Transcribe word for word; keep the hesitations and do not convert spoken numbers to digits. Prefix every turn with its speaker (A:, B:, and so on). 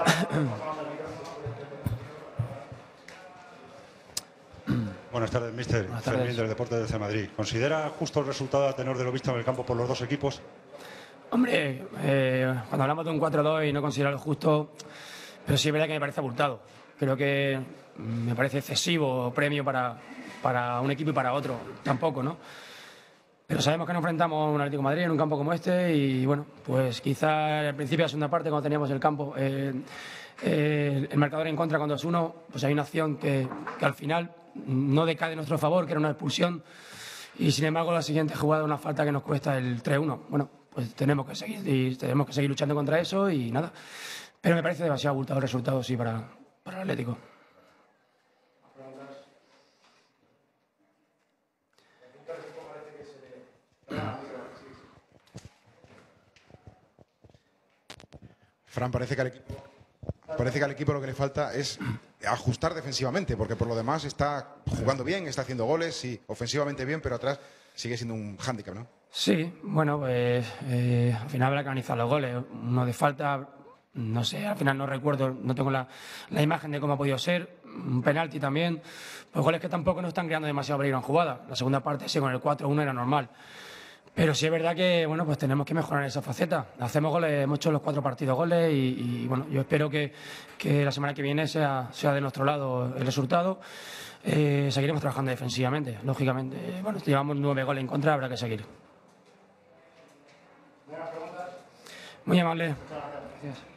A: Buenas tardes, míster.
B: Buenas tardes.
A: Fermín, del Deportes de Madrid. ¿Considera justo el resultado a tenor de lo visto en el campo por los dos equipos?
B: Hombre, eh, cuando hablamos de un cuatro dos y no considerarlo justo, pero sí es verdad que me parece abultado. Creo que me parece excesivo premio para, para un equipo y para otro. Tampoco, ¿no? Pero sabemos que nos enfrentamos a un Atlético de Madrid en un campo como este y, bueno, pues quizá al principio de la segunda parte, cuando teníamos el campo, eh, eh, el marcador en contra con dos uno, pues hay una acción que, que al final no decae de nuestro favor, que era una expulsión, y sin embargo la siguiente jugada una falta que nos cuesta el tres uno. Bueno, pues tenemos que seguir y tenemos que seguir luchando contra eso y nada. Pero me parece demasiado abultado el resultado, sí, para, para el Atlético.
C: Fran, parece que al equipo, parece que al equipo lo que le falta es ajustar defensivamente, porque por lo demás está jugando bien, está haciendo goles, sí, ofensivamente bien, pero atrás sigue siendo un hándicap, ¿no?
B: Sí, bueno, pues eh, al final habrá que analizar los goles. Uno de falta, no sé, al final no recuerdo, no tengo la, la imagen de cómo ha podido ser. Un penalti también. Pues goles que tampoco nos están creando demasiado peligro en jugada. La segunda parte, sí, con el cuatro uno era normal. Pero sí es verdad que, bueno, pues tenemos que mejorar esa faceta. Hacemos goles, hemos hecho los cuatro partidos goles y, y bueno, yo espero que, que la semana que viene sea, sea de nuestro lado el resultado. Eh, seguiremos trabajando defensivamente, lógicamente. Bueno, llevamos nueve goles en contra, habrá que seguir. Muy amable. Gracias.